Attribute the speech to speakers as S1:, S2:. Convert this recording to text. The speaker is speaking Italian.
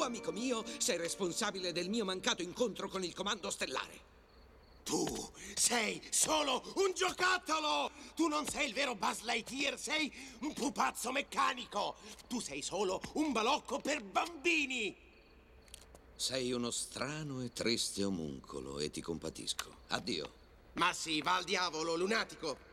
S1: amico mio, sei responsabile del mio mancato incontro con il comando stellare.
S2: Tu sei solo un giocattolo! Tu non sei il vero Buzz Lightyear, sei un pupazzo meccanico! Tu sei solo un balocco per bambini!
S1: Sei uno strano e triste omuncolo e ti compatisco. Addio.
S2: Ma sì, va al diavolo, lunatico!